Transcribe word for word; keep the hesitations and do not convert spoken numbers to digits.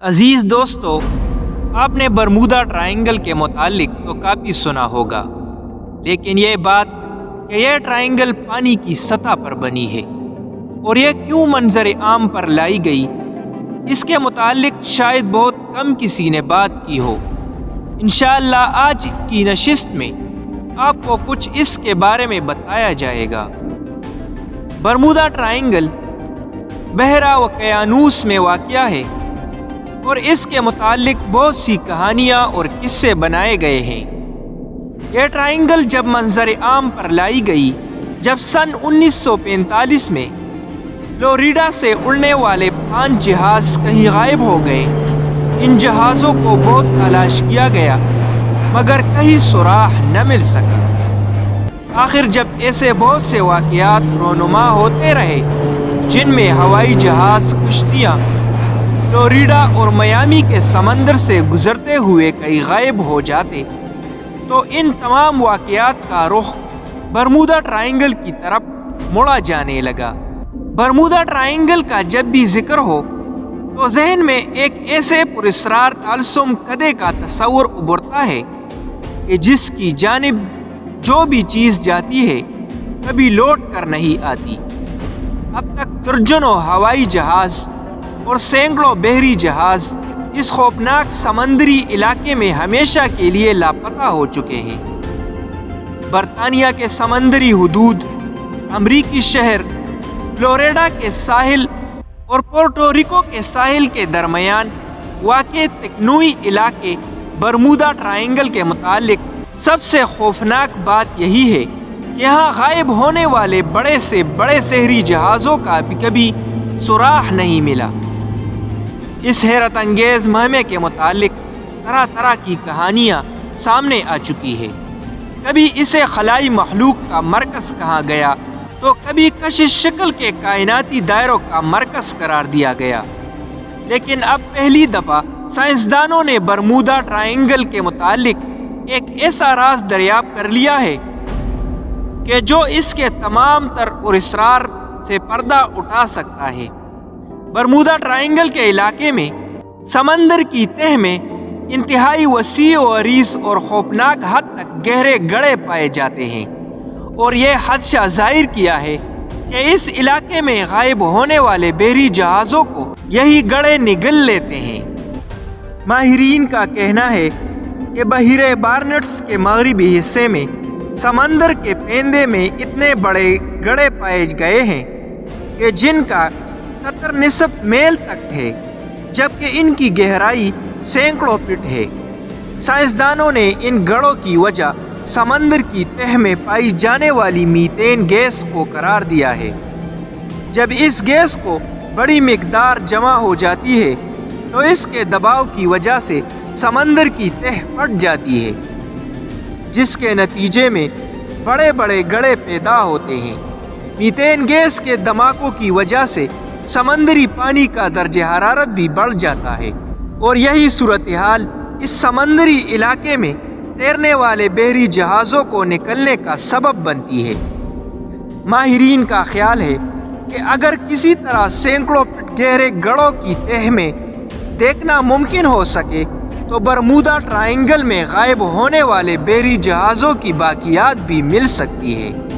عزیز دوستو، آپ نے برمودا ٹرائنگل کے متعلق تو کافی سنا ہوگا، لیکن یہ بات کہ یہ ٹرائنگل پانی کی سطح پر بنی ہے اور یہ کیوں منظر عام پر لائی گئی، اس کے متعلق شاید بہت کم کسی نے بات کی ہو۔ انشاءاللہ آج کی نشست میں آپ کو کچھ اس کے بارے میں بتایا جائے گا۔ برمودا ٹرائنگل بحیرہ اوقیانوس میں واقع ہے اور اس کے متعلق بہت سی کہانیاں اور قصے بنائے گئے ہیں۔ یہ ٹرائنگل جب منظر عام پر لائی گئی جب سن انیس سو پینتالیس میں فلوریڈا سے اڑنے والے پانچ جہاز کہیں غائب ہو گئے۔ ان جہازوں کو بہت تلاش کیا گیا مگر کہیں سراغ نہ مل سکا۔ آخر جب ایسے بہت سے واقعات رونما ہوتے رہے جن میں ہوائی جہاز، کشتیاں فلوریڈا اور میامی کے سمندر سے گزرتے ہوئے کئی غائب ہو جاتے، تو ان تمام واقعات کا رخ برمودا ٹرائنگل کی طرف موڑا جانے لگا۔ برمودا ٹرائنگل کا جب بھی ذکر ہو تو ذہن میں ایک ایسے پراسرار طلسم کدے کا تصور ابھرتا ہے کہ جس کی جانب جو بھی چیز جاتی ہے کبھی لوٹ کر نہیں آتی۔ اب تک درجنوں ہوائی جہاز اور سینکڑوں بحری جہاز اس خوفناک سمندری علاقے میں ہمیشہ کے لیے لاپتہ ہو چکے ہیں۔ برطانیہ کے سمندری حدود، امریکی شہر فلوریڈا کے ساحل اور پورٹوریکو کے ساحل کے درمیان واقع تکنوئی علاقے برمودا ٹرائنگل کے متعلق سب سے خوفناک بات یہی ہے کہ یہاں غائب ہونے والے بڑے سے بڑے شہری جہازوں کا بھی کبھی سراغ نہیں ملا۔ اس حیرت انگیز مہمے کے متعلق طرح طرح کی کہانیاں سامنے آ چکی ہے۔ کبھی اسے خلائی مخلوق کا مرکز کہا گیا تو کبھی کشش شکل کے کائناتی دائروں کا مرکز قرار دیا گیا، لیکن اب پہلی دفعہ سائنسدانوں نے برمودا ٹرائنگل کے متعلق ایک ایسا راز دریافت کر لیا ہے کہ جو اس کے تمام تر اسرار سے پردہ اٹھا سکتا ہے۔ برمودا ٹرائنگل کے علاقے میں سمندر کی تہہ میں انتہائی وسیع و عریض اور خوفناک حد تک گہرے گڑھے پائے جاتے ہیں، اور یہ خدشہ ظاہر کیا ہے کہ اس علاقے میں غائب ہونے والے بحری جہازوں کو یہی گڑھے نگل لیتے ہیں۔ ماہرین کا کہنا ہے کہ بحیرہ بارنٹس کے مغربی حصے میں سمندر کے پیندے میں اتنے بڑے گڑھے پائے گئے ہیں کہ جن کا قطر نصف میل تک ہے، جبکہ ان کی گہرائی سینکڑوں فٹ ہے۔ سائنسدانوں نے ان گڑھوں کی وجہ سمندر کی تہہ میں پائی جانے والی میتین گیس کو قرار دیا ہے۔ جب اس گیس کو بڑی مقدار جمع ہو جاتی ہے تو اس کے دباؤ کی وجہ سے سمندر کی تہہ پھٹ جاتی ہے، جس کے نتیجے میں بڑے بڑے گڑھے پیدا ہوتے ہیں۔ میتین گیس کے دھماکوں کی وجہ سے سمندری پانی کا درجہ حرارت بھی بڑھ جاتا ہے، اور یہی صورتحال اس سمندری علاقے میں تیرنے والے بحری جہازوں کو نکلنے کا سبب بنتی ہے۔ ماہرین کا خیال ہے کہ اگر کسی طرح سینکڑوں فٹ گہرے گڑھوں کی تہہ میں دیکھنا ممکن ہو سکے تو برمودا ٹرائنگل میں غائب ہونے والے بحری جہازوں کی باقیات بھی مل سکتی ہے۔